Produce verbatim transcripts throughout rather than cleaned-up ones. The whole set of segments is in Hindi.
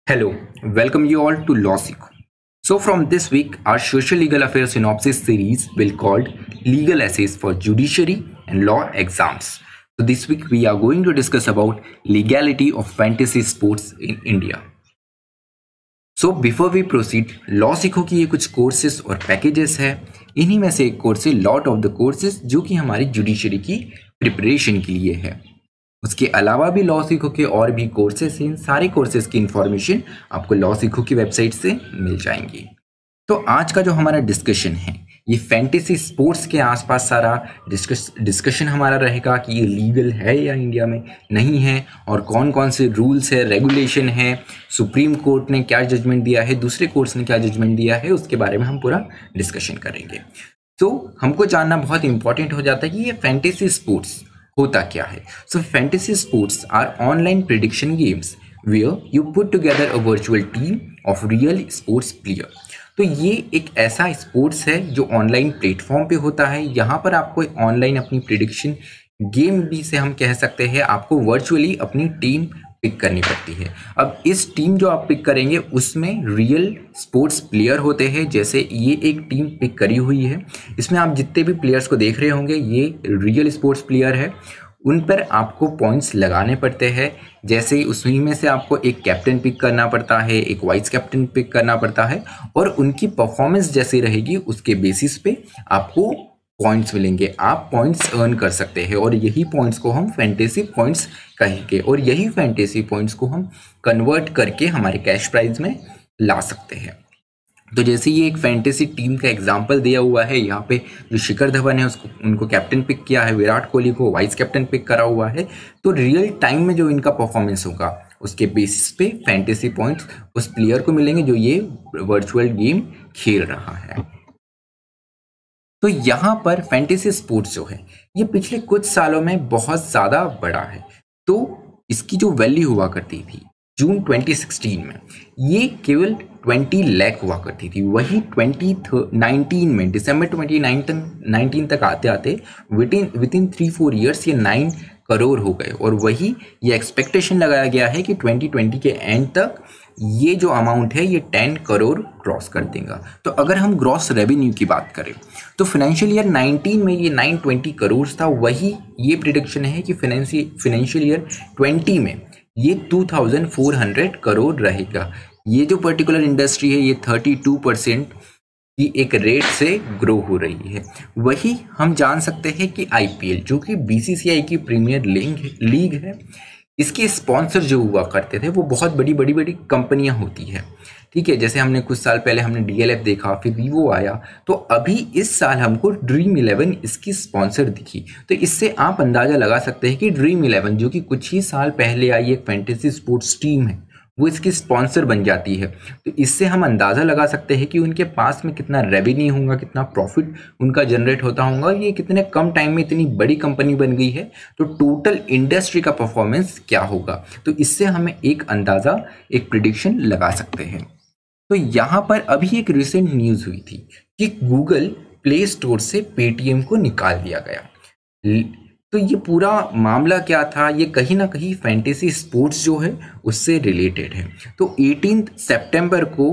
Hello, welcome you all to Lawsico. So from this week, our social legal affairs synopsis series will called Legal Essays for Judiciary and Law Exams. So this week we are going to discuss about legality of fantasy sports in India. So before we proceed, Lawsico की ये कुछ कोर्सेज और पैकेजेस है। इन्हीं में से एक कोर्स है लॉट ऑफ द कोर्सेज जो कि हमारी जुडिशरी की प्रिपरेशन के लिए है। उसके अलावा भी लॉसिको के और भी कोर्सेज हैं। सारे कोर्सेज की इंफॉर्मेशन आपको लॉसिको की वेबसाइट से मिल जाएंगी। तो आज का जो हमारा डिस्कशन है ये फैंटेसी स्पोर्ट्स के आसपास सारा डिस्कस डिस्कशन हमारा रहेगा कि ये लीगल है या इंडिया में नहीं है, और कौन कौन से रूल्स है, रेगुलेशन है, सुप्रीम कोर्ट ने क्या जजमेंट दिया है, दूसरे कोर्ट्स ने क्या जजमेंट दिया है, उसके बारे में हम पूरा डिस्कशन करेंगे। तो हमको जानना बहुत इंपॉर्टेंट हो जाता है कि ये फैंटेसी स्पोर्ट्स होता क्या है। So fantasy sports are online prediction games where you put together a virtual team of real sports player. तो ये एक ऐसा स्पोर्ट्स है जो ऑनलाइन प्लेटफॉर्म पे होता है। यहाँ पर आपको ऑनलाइन अपनी प्रेडिक्शन गेम भी से हम कह सकते हैं, आपको वर्चुअली अपनी टीम पिक करनी पड़ती है। अब इस टीम जो आप पिक करेंगे उसमें रियल स्पोर्ट्स प्लेयर होते हैं। जैसे ये एक टीम पिक करी हुई है, इसमें आप जितने भी प्लेयर्स को देख रहे होंगे ये रियल स्पोर्ट्स प्लेयर है। उन पर आपको पॉइंट्स लगाने पड़ते हैं। जैसे ही उसी में से आपको एक कैप्टन पिक करना पड़ता है, एक वाइस कैप्टन पिक करना पड़ता है, और उनकी परफॉर्मेंस जैसी रहेगी उसके बेसिस पे आपको पॉइंट्स मिलेंगे। आप पॉइंट्स अर्न कर सकते हैं और यही पॉइंट्स को हम फैंटेसी पॉइंट्स कहेंगे, और यही फैंटेसी पॉइंट्स को हम कन्वर्ट करके हमारे कैश प्राइज में ला सकते हैं। तो जैसे ये एक फैंटेसी टीम का एग्जांपल दिया हुआ है, यहाँ पे जो शिखर धवन है उसको उनको कैप्टन पिक किया है, विराट कोहली को वाइस कैप्टन पिक करा हुआ है। तो रियल टाइम में जो इनका परफॉर्मेंस होगा उसके बेसिस पे फैंटेसी पॉइंट्स उस प्लेयर को मिलेंगे जो ये वर्चुअल गेम खेल रहा है। तो यहाँ पर फैंटेसी स्पोर्ट्स जो है ये पिछले कुछ सालों में बहुत ज़्यादा बढ़ा है। तो इसकी जो वैल्यू हुआ करती थी जून दो हज़ार सोलह में ये केवल बीस लाख हुआ करती थी, वही ट्वेंटी नाइनटीन में दिसंबर ट्वेंटी नाइनटीन तक आते आते within within three four years ये नाइन करोड़ हो गए, और वही ये एक्सपेक्टेशन लगाया गया है कि ट्वेंटी ट्वेंटी के एंड तक ये जो अमाउंट है ये टेन करोड़ क्रॉस कर देगा। तो अगर हम ग्रॉस रेवेन्यू की बात करें तो फाइनेंशियल ईयर नाइनटीन में ये नाइन ट्वेंटी करोड़ था, वही ये प्रिडिक्शन है कि फाइनेंशियल ईयर ट्वेंटी में ये two thousand four hundred crore रहेगा। ये जो पर्टिकुलर इंडस्ट्री है ये थर्टी टू परसेंट की एक रेट से ग्रो हो रही है। वही हम जान सकते हैं कि आईपीएल जो कि बीसीसीआई की प्रीमियर लीग है, इसके स्पॉन्सर जो हुआ करते थे वो बहुत बड़ी बड़ी बड़ी कंपनियां होती है। ठीक है, जैसे हमने कुछ साल पहले हमने डीएलएफ देखा, फिर वीवो आया, तो अभी इस साल हमको ड्रीम इलेवन इसकी स्पॉन्सर दिखी। तो इससे आप अंदाज़ा लगा सकते हैं कि ड्रीम इलेवन जो कि कुछ ही साल पहले आई एक फैंटेसी स्पोर्ट्स टीम है वो इसकी स्पॉन्सर बन जाती है। तो इससे हम अंदाज़ा लगा सकते हैं कि उनके पास में कितना रेवेन्यू होगा, कितना प्रॉफिट उनका जनरेट होता होगा, ये कितने कम टाइम में इतनी बड़ी कंपनी बन गई है, तो टोटल इंडस्ट्री का परफॉर्मेंस क्या होगा। तो इससे हमें एक अंदाज़ा, एक प्रिडिक्शन लगा सकते हैं। तो यहाँ पर अभी एक रिसेंट न्यूज़ हुई थी कि गूगल प्ले स्टोर से पेटीएम को निकाल दिया गया। तो ये पूरा मामला क्या था, ये कहीं ना कहीं फैंटेसी स्पोर्ट्स जो है उससे रिलेटेड है। तो अठारह सितंबर को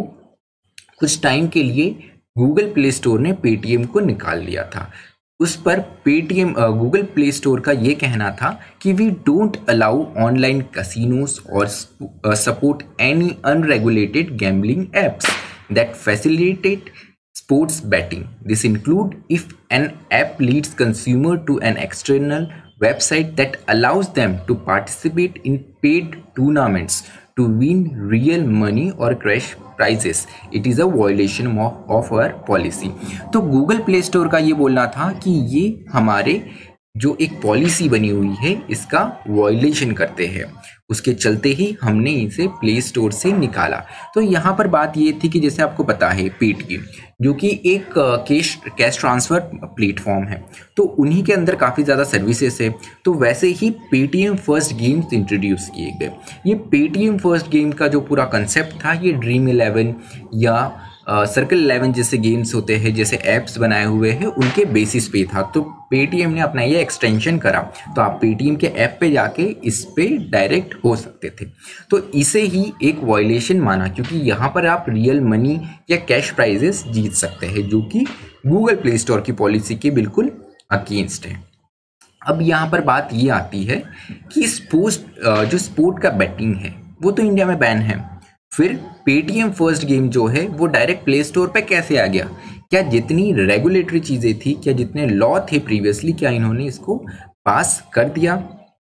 कुछ टाइम के लिए गूगल प्ले स्टोर ने पेटीएम को निकाल लिया था। उस पर पेटीएम गूगल प्ले स्टोर का ये कहना था कि we don't allow online casinos और support any unregulated gambling apps that facilitate sports betting. This include if an app leads consumer to an external website that allows them to participate in paid tournaments to win real money or cash prizes. It is a violation of, of our policy. तो Google Play Store का ये बोलना था कि ये हमारे जो एक पॉलिसी बनी हुई है इसका वायलेशन करते हैं, उसके चलते ही हमने इसे प्ले स्टोर से निकाला। तो यहाँ पर बात ये थी कि जैसे आपको पता है पेटीएम जो कि एक कैश कैश ट्रांसफ़र प्लेटफॉर्म है, तो उन्हीं के अंदर काफ़ी ज़्यादा सर्विसेज है। तो वैसे ही पेटीएम फर्स्ट गेम्स इंट्रोड्यूस किए गए। ये पेटीएम फर्स्ट गेम का जो पूरा कंसेप्ट था ये ड्रीम इलेवन या सर्कल इलेवन जैसे गेम्स होते हैं, जैसे ऐप्स बनाए हुए हैं, उनके बेसिस पे था। तो पेटीएम ने अपना ये एक्सटेंशन करा, तो आप पेटीएम के ऐप पे जाके इस पे डायरेक्ट हो सकते थे। तो इसे ही एक वायलेशन माना, क्योंकि यहाँ पर आप रियल मनी या कैश प्राइजेस जीत सकते हैं, जो कि गूगल प्ले स्टोर की पॉलिसी के बिल्कुल अगेंस्ट है। अब यहाँ पर बात ये आती है कि स्पोर्ट्स जो स्पोर्ट का बैटिंग है वो तो इंडिया में बैन है, फिर पेटीएम फर्स्ट गेम जो है वो डायरेक्ट प्ले स्टोर पे कैसे आ गया? क्या जितनी रेगुलेटरी चीज़ें थी, क्या जितने लॉ थे प्रीवियसली, क्या इन्होंने इसको पास कर दिया?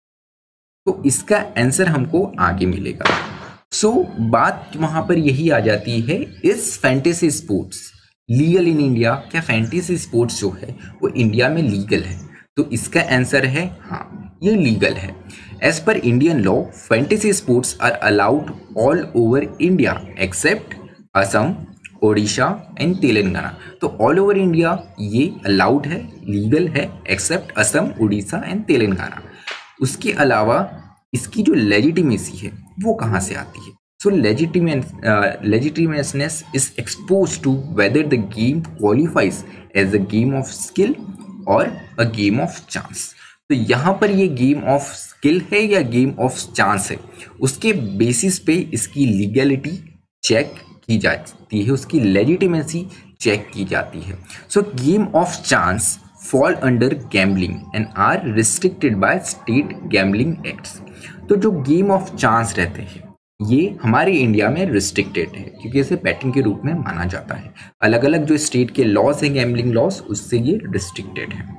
तो इसका आंसर हमको आगे मिलेगा। सो so, बात वहाँ पर यही आ जाती है, इस fantasy sports legal in India? क्या फैंटेसी स्पोर्ट्स जो है वो इंडिया में लीगल है? तो इसका आंसर है हाँ, ये लीगल है। As per Indian law, fantasy sports are allowed all over India except Assam, Odisha and Telangana. तो ऑल ओवर इंडिया ये अलाउड है, लीगल है, एक्सेप्ट असम, उड़ीसा एंड तेलंगाना। उसके अलावा इसकी जो लेजिटिमेसी है वो कहाँ से आती है? सो legitimateness is exposed to whether the game qualifies as a game of skill और अ गेम ऑफ चांस। तो यहाँ पर ये गेम ऑफ स्किल है या गेम ऑफ चांस है, उसके बेसिस पे इसकी लीगलिटी चेक की जाती है, उसकी लेजिटिमेसी चेक की जाती है। So game of chance fall under gambling and are restricted by state gambling acts. तो जो गेम ऑफ चांस रहते हैं ये हमारे इंडिया में रिस्ट्रिक्टेड है, क्योंकि इसे बैटिंग के रूप में माना जाता है। अलग अलग जो स्टेट के लॉस हैं गैम्बलिंग लॉस, उससे ये रिस्ट्रिक्टेड है।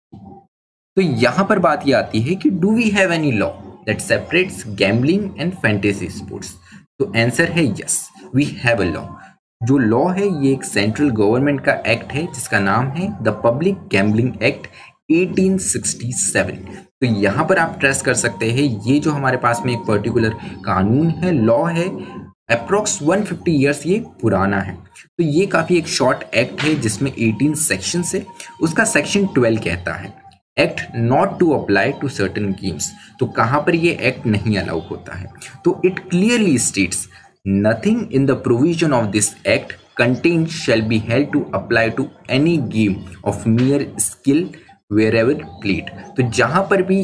तो यहाँ पर बात ये आती है कि do we have any law that separates gambling and fantasy sports? तो आंसर है yes, we have a law. जो लॉ है ये एक सेंट्रल गवर्नमेंट का एक्ट है जिसका नाम है the Public Gambling Act eighteen sixty seven. तो यहाँ पर आप ट्रेस कर सकते हैं, ये जो हमारे पास में एक पर्टिकुलर कानून है, लॉ है, अप्रोक्स वन फिफ्टी इयर्स ये पुराना है। तो ये काफ़ी एक शॉर्ट एक्ट है जिसमें एटीन सेक्शन है। उसका सेक्शन ट्वेल्व कहता है act not to apply to certain games. तो कहाँ पर ये एक्ट नहीं अलाउ होता है? तो it clearly states nothing in the provision of this act contain shall be held to apply to any game of mere skill wherever played. तो जहाँ पर भी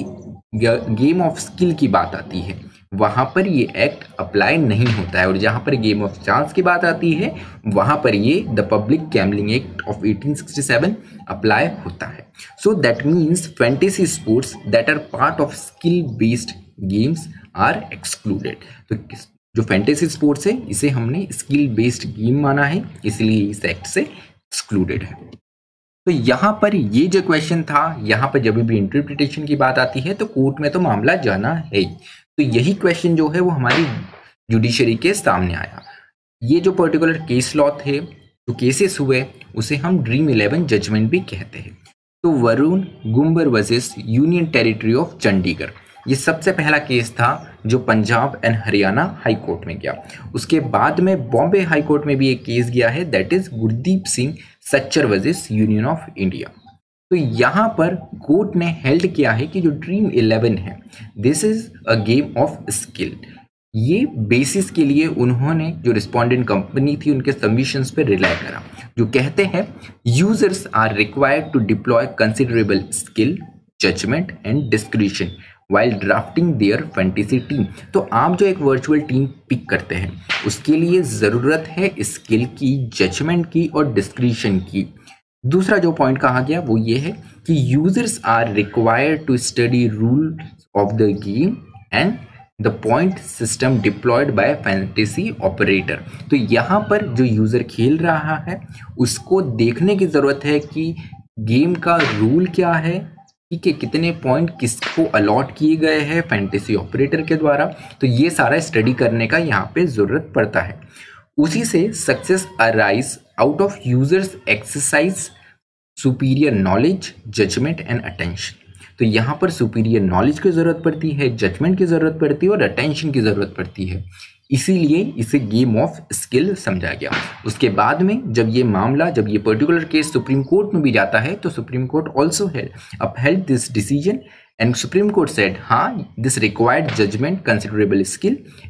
गेम ऑफ स्किल की बात आती है वहाँ पर ये एक्ट अप्लाई नहीं होता है, और जहाँ पर गेम ऑफ चांस की बात आती है वहाँ पर ये the Public Gambling Act of eighteen sixty seven apply होता है। So that means fantasy sports that are part of skill based games are excluded. तो जो फैंटेसी स्पोर्ट्स है इसे हमने स्किल बेस्ड गेम माना है, इसलिए इस एक्ट से एक्सक्लूडेड है। तो यहाँ पर ये जो क्वेश्चन था, यहाँ पर जब भी इंटरप्रिटेशन की बात आती है तो कोर्ट में तो मामला जाना है। तो यही क्वेश्चन जो है वो हमारी जुडिशरी के सामने आया। ये जो पर्टिकुलर केस लॉ थे, जो केसेस हुए, उसे हम ड्रीम इलेवन जजमेंट भी कहते हैं। तो Varun Gumber versus Union Territory of Chandigarh, ये सबसे पहला केस था जो Punjab and Haryana High Court में गया। उसके बाद में बॉम्बे हाई कोर्ट में भी एक केस गया है, that is Gurdeep Singh Sachar versus Union of India. तो यहाँ पर कोर्ट ने हेल्ड किया है कि जो ड्रीम इलेवन है this is a game of skill. ये बेसिस के लिए उन्होंने जो रिस्पोंडेंट कंपनी थी उनके सबमिशंस पे रिलाई करा, जो कहते हैं users are required to deploy considerable skill, judgment and discretion while drafting their fantasy team. तो आप जो एक वर्चुअल टीम पिक करते हैं उसके लिए ज़रूरत है स्किल की, जजमेंट की और डिस्क्रिशन की। दूसरा जो पॉइंट कहा गया वो ये है कि users are required to study rule of the game and the point system deployed by fantasy operator. तो यहाँ पर जो यूज़र खेल रहा है उसको देखने की ज़रूरत है कि गेम का रूल क्या है, ठीक है, कितने पॉइंट किसको अलॉट किए गए हैं फैंटेसी ऑपरेटर के द्वारा। तो ये सारा स्टडी करने का यहाँ पे ज़रूरत पड़ता है। उसी से success arise out of users exercise superior knowledge, judgment and attention. तो यहाँ पर सुपीरियर नॉलेज की ज़रूरत पड़ती है, जजमेंट की ज़रूरत पड़ती है और अटेंशन की ज़रूरत पड़ती है, इसीलिए इसे गेम ऑफ स्किल समझा गया। उसके बाद में जब ये मामला, जब ये पर्टिकुलर केस सुप्रीम कोर्ट में भी जाता है तो Supreme Court also had upheld this decision and Supreme Court said हाँ this required judgment, considerable skill and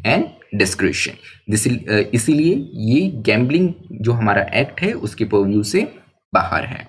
description. इसीलिए ये गैम्बलिंग जो हमारा एक्ट है उसके परव्यू से बाहर है।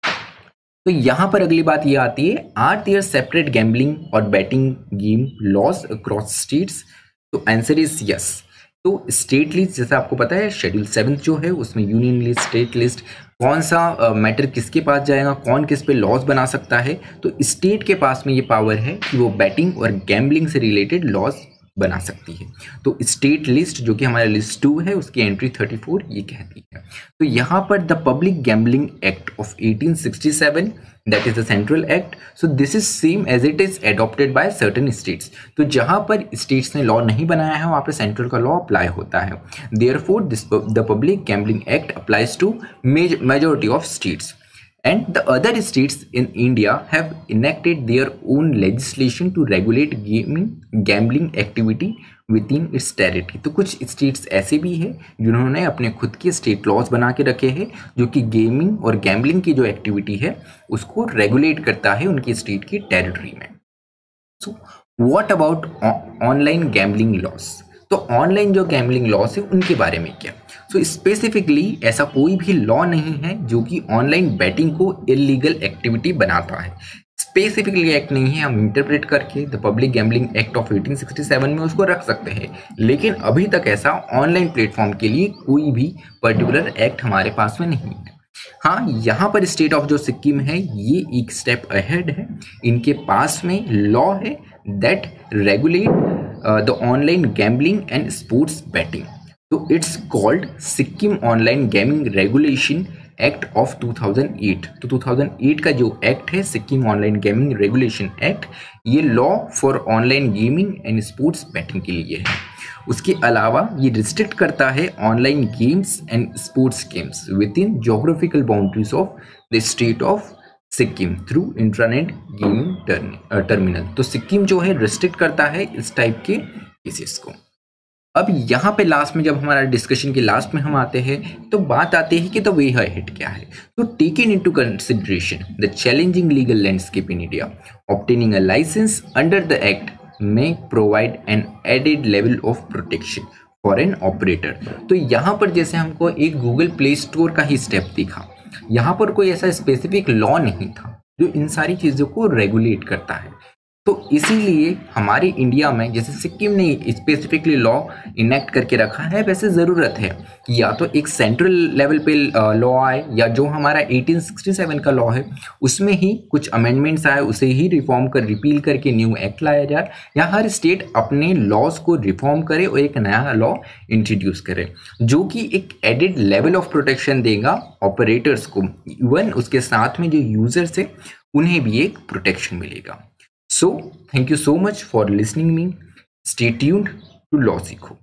तो यहाँ पर अगली बात ये आती है, आर देयर सेपरेट गैम्बलिंग और betting game laws across states? तो आंसर इज यस। तो स्टेट लिस्ट जैसा आपको पता है शेड्यूल सेवन जो है उसमें यूनियन लिस्ट, स्टेट लिस्ट, कौन सा मैटर uh, किसके पास जाएगा, कौन किस पे लॉज बना सकता है, तो स्टेट के पास में ये पावर है कि वो बैटिंग और गैम्बलिंग से रिलेटेड लॉज बना सकती है। तो स्टेट लिस्ट जो कि हमारा लिस्ट टू है उसकी एंट्री थर्टी फोर ये कहती है। तो यहाँ पर the Public Gambling Act of eighteen sixty seven that is the central act, so this is same as it is adopted by certain states. तो जहाँ पर स्टेट्स ने लॉ नहीं बनाया है वहाँ पर सेंट्रल का लॉ अप्लाई होता है। Therefore this the Public Gambling Act applies to majority of states and the other states in India have enacted their own legislation to regulate gaming gambling activity within its territory। तो कुछ स्टेट्स ऐसे भी हैं जिन्होंने अपने खुद के स्टेट लॉज बना के रखे हैं जो कि गेमिंग और गैम्बलिंग की जो एक्टिविटी है उसको रेगुलेट करता है उनकी स्टेट की टेरिटरी में। So what about online gambling laws? तो ऑनलाइन जो गैम्बलिंग लॉस है उनके बारे में क्या? सो so, स्पेसिफिकली ऐसा कोई भी लॉ नहीं है जो कि ऑनलाइन बैटिंग को इलीगल एक्टिविटी बनाता है। स्पेसिफिकली एक्ट नहीं है, हम इंटरप्रेट करके the Public Gambling Act of eighteen sixty seven में उसको रख सकते हैं, लेकिन अभी तक ऐसा ऑनलाइन प्लेटफॉर्म के लिए कोई भी पर्टिकुलर एक्ट हमारे पास में नहीं है। हाँ, यहाँ पर स्टेट ऑफ जो सिक्किम है ये एक स्टेप अहेड है, इनके पास में लॉ है that regulate the online gambling and sports betting. तो it's called Sikkim Online Gaming Regulation Act of two thousand eight. तो टू थाउजेंड एट का जो एक्ट है Sikkim Online Gaming Regulation Act, ये law for online gaming and sports betting के लिए है। उसके अलावा ये रिस्ट्रिक्ट करता है online games and sports games within geographical boundaries of the state of Sikkim through intranet gaming terminal. तो सिक्किम जो है रिस्ट्रिक्ट करता है इस टाइप के केसेस को। अब यहाँ पे लास्ट में जब हमारा डिस्कशन के लास्ट में हम आते हैं तो बात आती है कि द वे अहेड क्या है। तो taken into consideration the challenging legal landscape in India, obtaining a license under the act may provide an added level of protection for an operator। तो यहाँ पर जैसे हमको एक गूगल प्ले स्टोर का ही स्टेप दिखा, यहाँ पर कोई ऐसा स्पेसिफिक लॉ नहीं था जो इन सारी चीज़ों को रेगुलेट करता है। तो इसीलिए हमारे इंडिया में जैसे सिक्किम ने स्पेसिफिकली लॉ इनेक्ट करके रखा है, वैसे ज़रूरत है कि या तो एक सेंट्रल लेवल पे लॉ आए या जो हमारा एटीन सिक्सटी सेवन का लॉ है उसमें ही कुछ अमेंडमेंट्स आए, उसे ही रिफॉर्म कर रिपील करके न्यू एक्ट लाया जाए, या हर स्टेट अपने लॉज को रिफॉर्म करे और एक नया लॉ इंट्रोड्यूस करे जो कि एक एडेड लेवल ऑफ प्रोटेक्शन देगा ऑपरेटर्स को, इवन उसके साथ में जो यूजर्स है उन्हें भी एक प्रोटेक्शन मिलेगा। So, thank you so much for listening me. Stay tuned to Law Sikho.